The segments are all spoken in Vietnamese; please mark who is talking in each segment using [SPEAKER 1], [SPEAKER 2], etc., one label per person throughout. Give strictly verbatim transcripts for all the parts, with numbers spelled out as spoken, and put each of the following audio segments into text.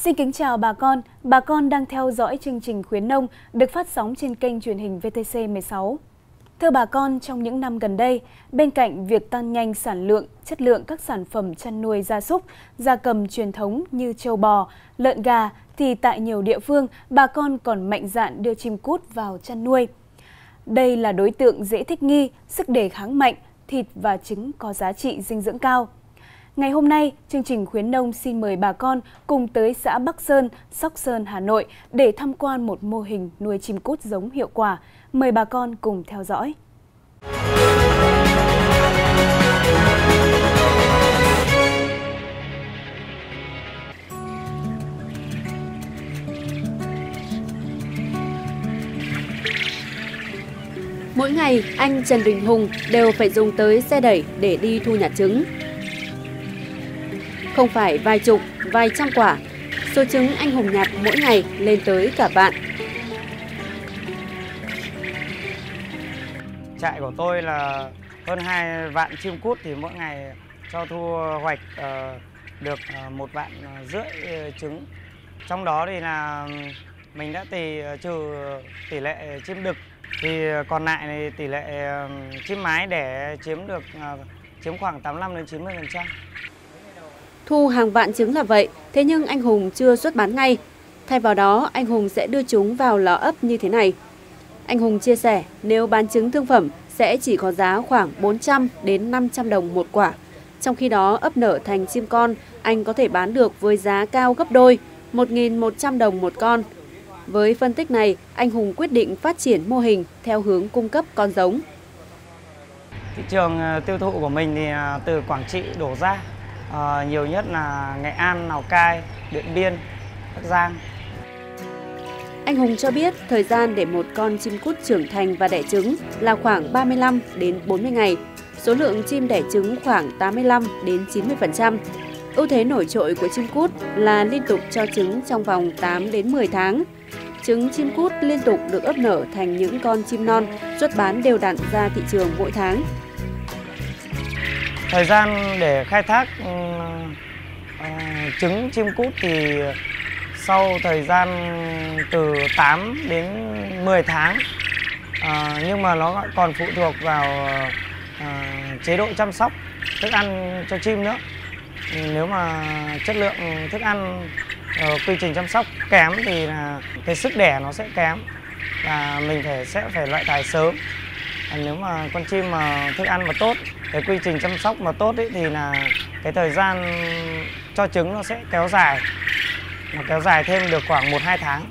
[SPEAKER 1] Xin kính chào bà con, bà con đang theo dõi chương trình Khuyến Nông được phát sóng trên kênh truyền hình vê tê xê mười sáu. Thưa bà con, trong những năm gần đây, bên cạnh việc tăng nhanh sản lượng, chất lượng các sản phẩm chăn nuôi gia súc, gia cầm truyền thống như trâu bò, lợn gà, thì tại nhiều địa phương, bà con còn mạnh dạn đưa chim cút vào chăn nuôi. Đây là đối tượng dễ thích nghi, sức đề kháng mạnh, thịt và trứng có giá trị dinh dưỡng cao. Ngày hôm nay, chương trình Khuyến Nông xin mời bà con cùng tới xã Bắc Sơn, Sóc Sơn, Hà Nội để tham quan một mô hình nuôi chim cút giống hiệu quả. Mời bà con cùng theo dõi.
[SPEAKER 2] Mỗi ngày, anh Trần Đình Hùng đều phải dùng tới xe đẩy để đi thu nhặt trứng. Không phải vài chục, vài trăm quả, số trứng anh Hùng nhặt mỗi ngày lên tới cả vạn.
[SPEAKER 3] Trại của tôi là hơn hai vạn chim cút, thì mỗi ngày cho thu hoạch uh, được uh, một vạn rưỡi trứng. Trong đó thì là mình đã tì trừ tỷ lệ chim đực, thì còn lại này tỷ lệ uh, chim mái đẻ chiếm được uh, chiếm khoảng tám mươi lăm đến chín mươi phần trăm.
[SPEAKER 2] Thu hàng vạn trứng là vậy, thế nhưng anh Hùng chưa xuất bán ngay. Thay vào đó, anh Hùng sẽ đưa chúng vào lò ấp như thế này. Anh Hùng chia sẻ, nếu bán trứng thương phẩm sẽ chỉ có giá khoảng bốn trăm đến năm trăm đồng một quả. Trong khi đó, ấp nở thành chim con, anh có thể bán được với giá cao gấp đôi, một nghìn một trăm đồng một con. Với phân tích này, anh Hùng quyết định phát triển mô hình theo hướng cung cấp con giống.
[SPEAKER 3] Thị trường tiêu thụ của mình thì từ Quảng Trị đổ ra. À, nhiều nhất là Nghệ An, Lào Cai, Điện Biên, Bắc Giang.
[SPEAKER 2] Anh Hùng cho biết thời gian để một con chim cút trưởng thành và đẻ trứng là khoảng ba mươi lăm đến bốn mươi ngày. Số lượng chim đẻ trứng khoảng tám mươi lăm đến chín mươi phần trăm. Ưu thế nổi trội của chim cút là liên tục cho trứng trong vòng tám đến mười tháng. Trứng chim cút liên tục được ấp nở thành những con chim non, xuất bán đều đặn ra thị trường mỗi tháng.
[SPEAKER 3] Thời gian để khai thác uh, trứng chim cút thì sau thời gian từ tám đến mười tháng, uh, nhưng mà nó còn phụ thuộc vào uh, chế độ chăm sóc thức ăn cho chim nữa. Nếu mà chất lượng thức ăn, uh, quy trình chăm sóc kém thì là cái sức đẻ nó sẽ kém và mình phải sẽ phải loại thải sớm. Nếu mà con chim mà thức ăn mà tốt, cái quy trình chăm sóc mà tốt ấy, thì là cái thời gian cho trứng nó sẽ kéo dài, nó kéo dài thêm được khoảng một hai tháng.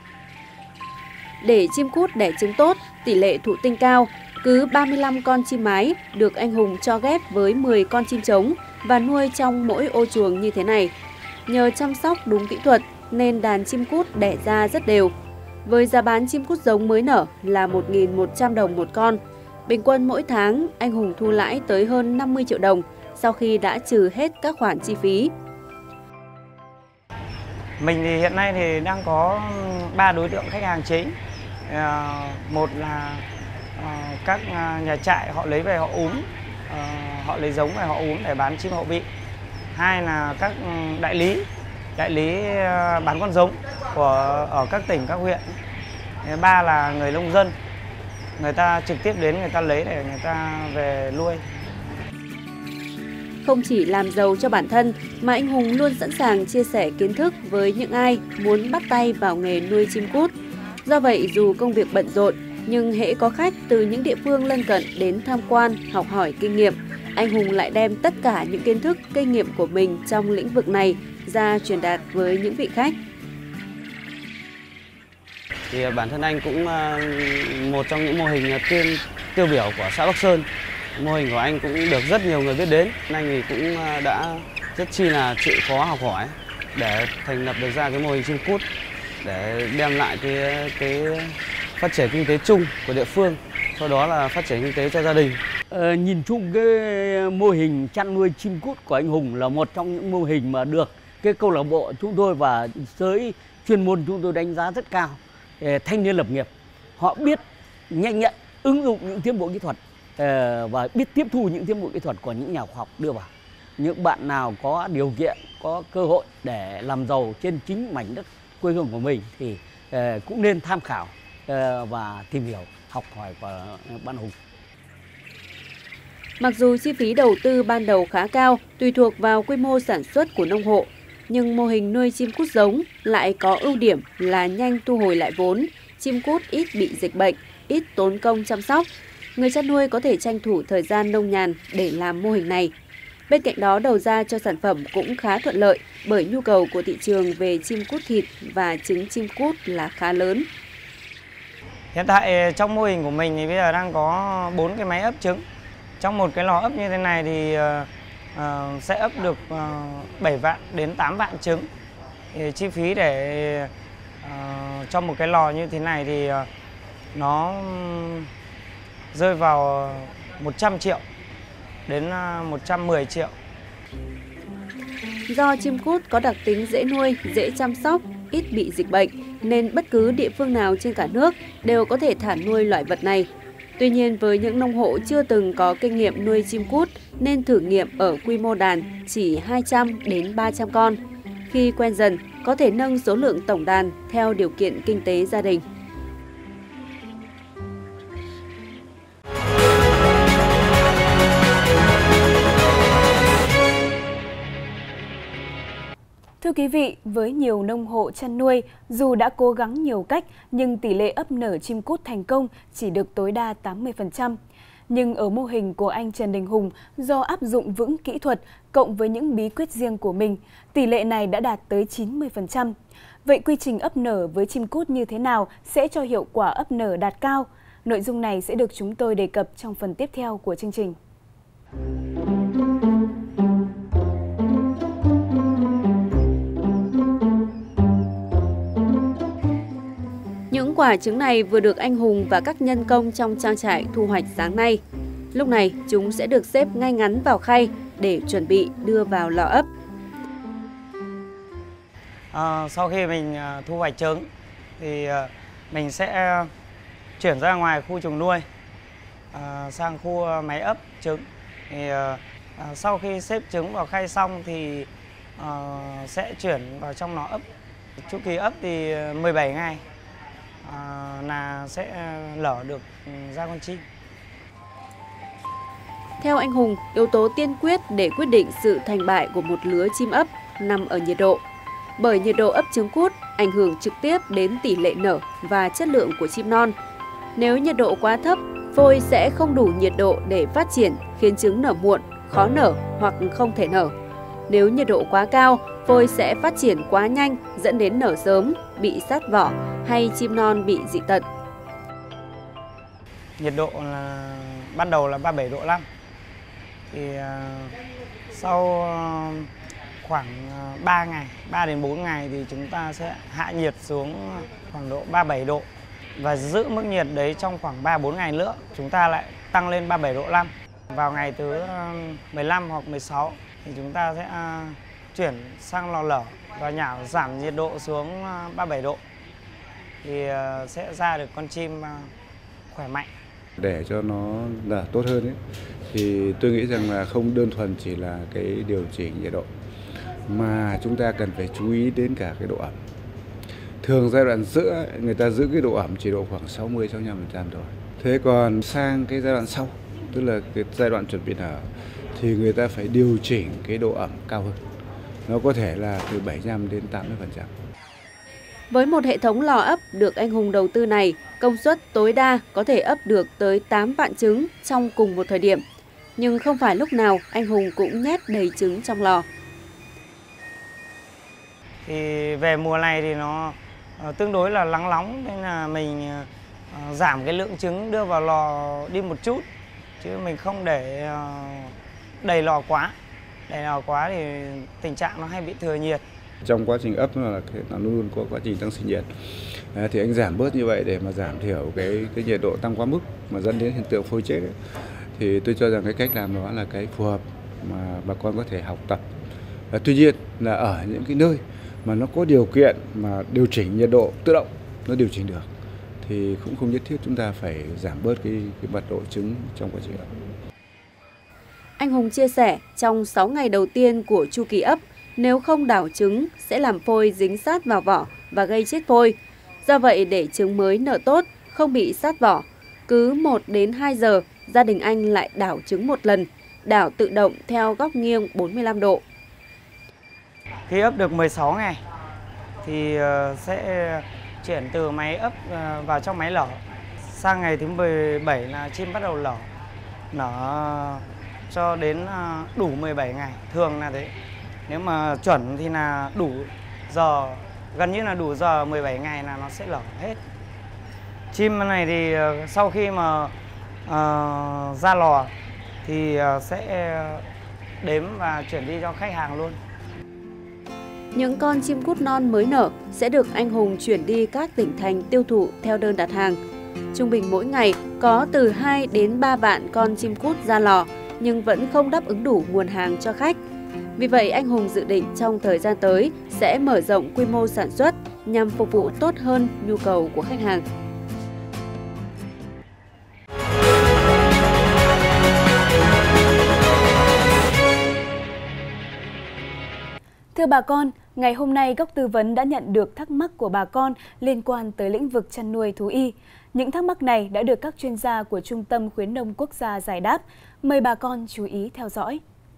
[SPEAKER 2] Để chim cút đẻ trứng tốt, tỷ lệ thụ tinh cao, cứ ba mươi lăm con chim mái được anh Hùng cho ghép với mười con chim trống và nuôi trong mỗi ô chuồng như thế này. Nhờ chăm sóc đúng kỹ thuật nên đàn chim cút đẻ ra rất đều. Với giá bán chim cút giống mới nở là một nghìn một trăm đồng một con. Bình quân mỗi tháng, anh Hùng thu lãi tới hơn năm mươi triệu đồng sau khi đã trừ hết các khoản chi phí.
[SPEAKER 3] Mình thì hiện nay thì đang có ba đối tượng khách hàng chính. Một là các nhà trại họ lấy về họ úm, họ lấy giống về họ úm để bán chim hậu bị. Hai là các đại lý, đại lý bán con giống của ở các tỉnh, các huyện. Ba là người nông dân. Người ta trực tiếp đến người ta lấy để người ta về nuôi.
[SPEAKER 2] Không chỉ làm giàu cho bản thân mà anh Hùng luôn sẵn sàng chia sẻ kiến thức với những ai muốn bắt tay vào nghề nuôi chim cút. Do vậy dù công việc bận rộn nhưng hễ có khách từ những địa phương lân cận đến tham quan, học hỏi kinh nghiệm, anh Hùng lại đem tất cả những kiến thức, kinh nghiệm của mình trong lĩnh vực này ra truyền đạt với những vị khách.
[SPEAKER 4] Thì bản thân anh cũng một trong những mô hình tiên tiêu biểu của xã Bắc Sơn. Mô hình của anh cũng được rất nhiều người biết đến. Anh thì cũng đã rất chi là chịu khó học hỏi để thành lập được ra cái mô hình chim cút để đem lại cái cái phát triển kinh tế chung của địa phương, sau đó là phát triển kinh tế cho gia đình.
[SPEAKER 5] Ờ, nhìn chung cái mô hình chăn nuôi chim cút của anh Hùng là một trong những mô hình mà được cái câu lạc bộ chúng tôi và giới chuyên môn chúng tôi đánh giá rất cao. Thanh niên lập nghiệp, họ biết nhanh nhạy ứng dụng những tiến bộ kỹ thuật và biết tiếp thu những tiến bộ kỹ thuật của những nhà khoa học đưa vào. những bạn nào có điều kiện, có cơ hội để làm giàu trên chính mảnh đất quê hương của mình thì uh, cũng nên tham khảo uh, và tìm hiểu, học hỏi của bạn Hùng.
[SPEAKER 2] Mặc dù chi phí đầu tư ban đầu khá cao, tùy thuộc vào quy mô sản xuất của nông hộ, nhưng mô hình nuôi chim cút giống lại có ưu điểm là nhanh thu hồi lại vốn, chim cút ít bị dịch bệnh, ít tốn công chăm sóc. Người chăn nuôi có thể tranh thủ thời gian nông nhàn để làm mô hình này. Bên cạnh đó, đầu ra cho sản phẩm cũng khá thuận lợi bởi nhu cầu của thị trường về chim cút thịt và trứng chim cút là khá lớn.
[SPEAKER 3] Hiện tại trong mô hình của mình thì bây giờ đang có bốn cái máy ấp trứng. Trong một cái lò ấp như thế này thì uh, sẽ ấp được uh, bảy vạn đến tám vạn trứng. Thì chi phí để uh, cho một cái lò như thế này thì uh, nó rơi vào một trăm triệu đến uh, một trăm mười triệu.
[SPEAKER 2] Do chim cút có đặc tính dễ nuôi, dễ chăm sóc, ít bị dịch bệnh, nên bất cứ địa phương nào trên cả nước đều có thể thả nuôi loại vật này. Tuy nhiên, với những nông hộ chưa từng có kinh nghiệm nuôi chim cút nên thử nghiệm ở quy mô đàn chỉ hai trăm đến ba trăm con. Khi quen dần, có thể nâng số lượng tổng đàn theo điều kiện kinh tế gia đình.
[SPEAKER 1] Thưa quý vị, với nhiều nông hộ chăn nuôi, dù đã cố gắng nhiều cách nhưng tỷ lệ ấp nở chim cút thành công chỉ được tối đa tám mươi phần trăm. Nhưng ở mô hình của anh Trần Đình Hùng, do áp dụng vững kỹ thuật cộng với những bí quyết riêng của mình, tỷ lệ này đã đạt tới chín mươi phần trăm. Vậy quy trình ấp nở với chim cút như thế nào sẽ cho hiệu quả ấp nở đạt cao? Nội dung này sẽ được chúng tôi đề cập trong phần tiếp theo của chương trình.
[SPEAKER 2] Những quả trứng này vừa được anh Hùng và các nhân công trong trang trại thu hoạch sáng nay. Lúc này, chúng sẽ được xếp ngay ngắn vào khay để chuẩn bị đưa vào lò ấp.
[SPEAKER 3] À, sau khi mình thu hoạch trứng thì mình sẽ chuyển ra ngoài khu chuồng nuôi à, sang khu máy ấp trứng. Thì à, sau khi xếp trứng vào khay xong thì à, sẽ chuyển vào trong lò ấp. Chu kỳ ấp thì mười bảy ngày. À, là sẽ lở được ra con chim.
[SPEAKER 2] Theo anh Hùng, yếu tố tiên quyết để quyết định sự thành bại của một lứa chim ấp nằm ở nhiệt độ. Bởi nhiệt độ ấp trứng cút ảnh hưởng trực tiếp đến tỷ lệ nở và chất lượng của chim non. Nếu nhiệt độ quá thấp, phôi sẽ không đủ nhiệt độ để phát triển, khiến trứng nở muộn, khó nở hoặc không thể nở. Nếu nhiệt độ quá cao, phôi sẽ phát triển quá nhanh dẫn đến nở sớm, bị sát vỏ hay chim non bị dị tật.
[SPEAKER 3] Nhiệt độ là ban đầu là ba mươi bảy độ năm. Thì uh, sau uh, khoảng uh, ba ngày, ba đến bốn ngày thì chúng ta sẽ hạ nhiệt xuống khoảng độ ba mươi bảy độ và giữ mức nhiệt đấy trong khoảng ba bốn ngày nữa. Chúng ta lại tăng lên ba mươi bảy độ năm. Vào ngày thứ uh, mười lăm hoặc mười sáu thì chúng ta sẽ uh, chuyển sang lò lở và nhả giảm nhiệt độ xuống uh, ba mươi bảy độ. Thì uh, sẽ ra được con chim uh, khỏe mạnh.
[SPEAKER 6] Để cho nó là tốt hơn ấy, thì tôi nghĩ rằng là không đơn thuần chỉ là cái điều chỉnh nhiệt độ mà chúng ta cần phải chú ý đến cả cái độ ẩm. Thường giai đoạn giữa người ta giữ cái độ ẩm chỉ độ khoảng sáu mươi đến sáu mươi lăm phần trăm thôi. Thế còn sang cái giai đoạn sau, tức là cái giai đoạn chuẩn bị nở, thì người ta phải điều chỉnh cái độ ẩm cao hơn. Nó có thể là từ bảy mươi lăm đến tám mươi phần trăm.
[SPEAKER 2] Với một hệ thống lò ấp được anh Hùng đầu tư này, công suất tối đa có thể ấp được tới tám vạn trứng trong cùng một thời điểm. Nhưng không phải lúc nào anh Hùng cũng nhét đầy trứng trong lò.
[SPEAKER 3] Thì về mùa này thì nó uh, tương đối là nắng nóng, nên là mình uh, giảm cái lượng trứng đưa vào lò đi một chút. Chứ mình không để uh, đầy lò quá. Đầy lò quá thì tình trạng nó hay bị thừa nhiệt.
[SPEAKER 6] Trong quá trình ấp nó là nó luôn luôn có quá trình tăng sinh nhiệt. À, thì anh giảm bớt như vậy để mà giảm thiểu cái cái nhiệt độ tăng quá mức mà dẫn đến hiện tượng phôi chết ấy. Thì tôi cho rằng cái cách làm đó là cái phù hợp mà bà con có thể học tập. À, tuy nhiên là ở những cái nơi mà nó có điều kiện mà điều chỉnh nhiệt độ tự động, nó điều chỉnh được thì cũng không nhất thiết chúng ta phải giảm bớt cái cái mật độ trứng trong quá trình ấp.
[SPEAKER 2] Anh Hùng chia sẻ trong sáu ngày đầu tiên của chu kỳ ấp, nếu không đảo trứng sẽ làm phôi dính sát vào vỏ và gây chết phôi. Do vậy để trứng mới nở tốt, không bị sát vỏ, cứ một đến hai giờ gia đình anh lại đảo trứng một lần, đảo tự động theo góc nghiêng bốn mươi lăm độ.
[SPEAKER 3] Khi ấp được mười sáu ngày thì sẽ chuyển từ máy ấp vào trong máy lở. Sang ngày thứ mười bảy là chim bắt đầu lở, nở cho đến đủ mười bảy ngày, thường là thế. Nếu mà chuẩn thì là đủ giờ, gần như là đủ giờ mười bảy ngày là nó sẽ lở hết. Chim này thì sau khi mà uh, ra lò thì sẽ đếm và chuyển đi cho khách hàng luôn.
[SPEAKER 2] Những con chim cút non mới nở sẽ được anh Hùng chuyển đi các tỉnh thành tiêu thụ theo đơn đặt hàng. Trung bình mỗi ngày có từ hai đến ba vạn con chim cút ra lò, nhưng vẫn không đáp ứng đủ nguồn hàng cho khách. Vì vậy, anh Hùng dự định trong thời gian tới sẽ mở rộng quy mô sản xuất nhằm phục vụ tốt hơn nhu cầu của khách hàng.
[SPEAKER 1] Thưa bà con, ngày hôm nay Góc Tư vấn đã nhận được thắc mắc của bà con liên quan tới lĩnh vực chăn nuôi thú y. Những thắc mắc này đã được các chuyên gia của Trung tâm Khuyến nông Quốc gia giải đáp. Mời bà con chú ý theo dõi.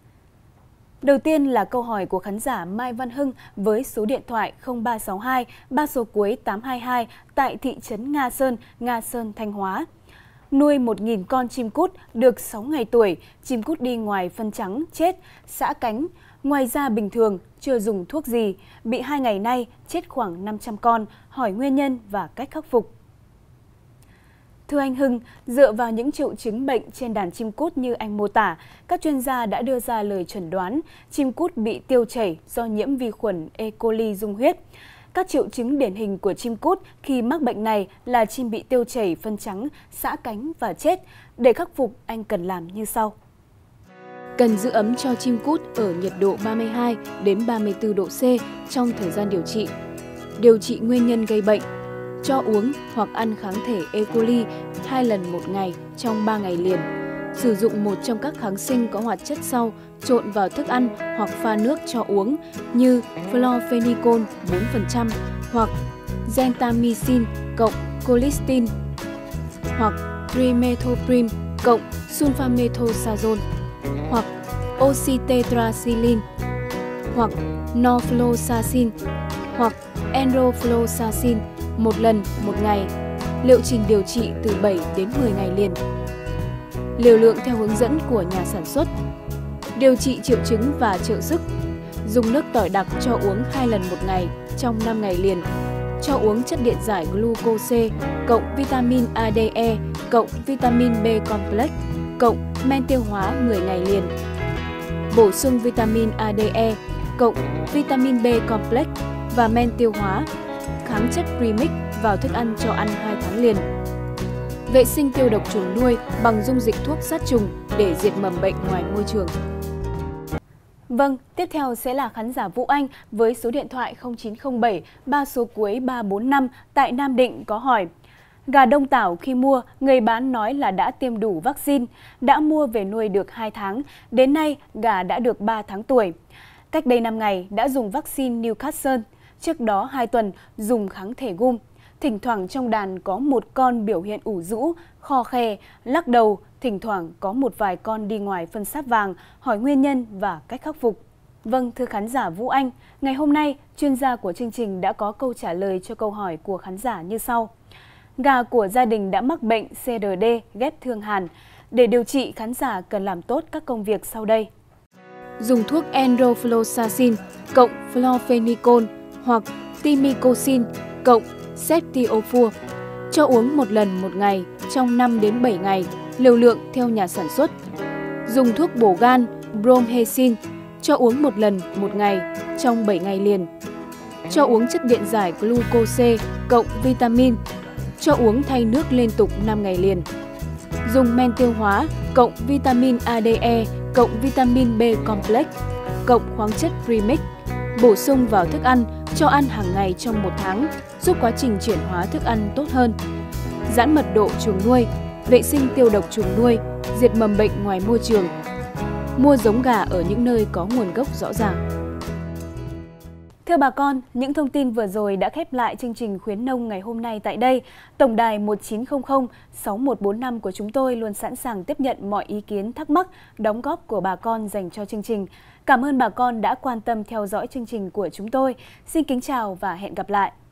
[SPEAKER 1] Đầu tiên là câu hỏi của khán giả Mai Văn Hưng với số điện thoại không ba sáu hai, ba số cuối tám hai hai tại thị trấn Nga Sơn, Nga Sơn, Thanh Hóa. Nuôi một nghìn con chim cút được sáu ngày tuổi, chim cút đi ngoài phân trắng, chết, xã cánh. Ngoài ra bình thường, chưa dùng thuốc gì, bị hai ngày nay chết khoảng năm trăm con, hỏi nguyên nhân và cách khắc phục. Thưa anh Hưng, dựa vào những triệu chứng bệnh trên đàn chim cút như anh mô tả, các chuyên gia đã đưa ra lời chẩn đoán chim cút bị tiêu chảy do nhiễm vi khuẩn E. coli dung huyết. Các triệu chứng điển hình của chim cút khi mắc bệnh này là chim bị tiêu chảy, phân trắng, xã cánh và chết. Để khắc phục, anh cần làm như sau. Cần giữ ấm cho chim cút ở nhiệt độ ba mươi hai đến ba mươi tư độ C trong thời gian điều trị. Điều trị nguyên nhân gây bệnh. Cho uống hoặc ăn kháng thể E. coli hai lần một ngày trong ba ngày liền. Sử dụng một trong các kháng sinh có hoạt chất sau trộn vào thức ăn hoặc pha nước cho uống như chlorphenicol bốn phần trăm hoặc gentamicin cộng colistin hoặc trimethoprim cộng sulfamethoxazole hoặc oxytetracycline hoặc norfloxacin hoặc enrofloxacin một lần một ngày. Liệu trình điều trị từ bảy đến mười ngày liền. Liều lượng theo hướng dẫn của nhà sản xuất. Điều trị triệu chứng và trợ sức. Dùng nước tỏi đặc cho uống hai lần một ngày trong năm ngày liền. Cho uống chất điện giải glucose cộng vitamin A D E cộng vitamin B complex cộng men tiêu hóa mười ngày liền. Bổ sung vitamin A D E cộng vitamin B complex và men tiêu hóa, kháng chất premix vào thức ăn cho ăn hai tháng liền. Vệ sinh tiêu độc chuồng nuôi bằng dung dịch thuốc sát trùng để diệt mầm bệnh ngoài môi trường. Vâng, tiếp theo sẽ là khán giả Vũ Anh với số điện thoại không chín không bảy, ba số cuối ba bốn năm tại Nam Định có hỏi. Gà Đông Tảo khi mua, người bán nói là đã tiêm đủ vaccine, đã mua về nuôi được hai tháng, đến nay gà đã được ba tháng tuổi. Cách đây năm ngày đã dùng vaccine Newcastle, trước đó hai tuần dùng kháng thể gum. Thỉnh thoảng trong đàn có một con biểu hiện ủ rũ, khò khè, lắc đầu, thỉnh thoảng có một vài con đi ngoài phân sáp vàng, hỏi nguyên nhân và cách khắc phục. Vâng, thưa khán giả Vũ Anh, ngày hôm nay, chuyên gia của chương trình đã có câu trả lời cho câu hỏi của khán giả như sau. Gà của gia đình đã mắc bệnh C R D, ghép thương hàn. Để điều trị, khán giả cần làm tốt các công việc sau đây. Dùng thuốc enrofloxacin cộng chlorphenicol hoặc timicocin cộng ceftiofur. Cho uống một lần một ngày trong năm đến bảy ngày, liều lượng theo nhà sản xuất. Dùng thuốc bổ gan bromhexin, cho uống một lần một ngày trong bảy ngày liền. Cho uống chất điện giải glucose cộng vitamin, cho uống thay nước liên tục năm ngày liền. Dùng men tiêu hóa cộng vitamin A D E cộng vitamin B complex cộng khoáng chất premix, bổ sung vào thức ăn, cho ăn hàng ngày trong một tháng, giúp quá trình chuyển hóa thức ăn tốt hơn. Giãn mật độ chuồng nuôi, vệ sinh tiêu độc chuồng nuôi, diệt mầm bệnh ngoài môi trường. mua giống gà ở những nơi có nguồn gốc rõ ràng. Thưa bà con, những thông tin vừa rồi đã khép lại chương trình Khuyến nông ngày hôm nay tại đây. Tổng đài một chín không không sáu một bốn năm của chúng tôi luôn sẵn sàng tiếp nhận mọi ý kiến, thắc mắc, đóng góp của bà con dành cho chương trình. Cảm ơn bà con đã quan tâm theo dõi chương trình của chúng tôi. Xin kính chào và hẹn gặp lại.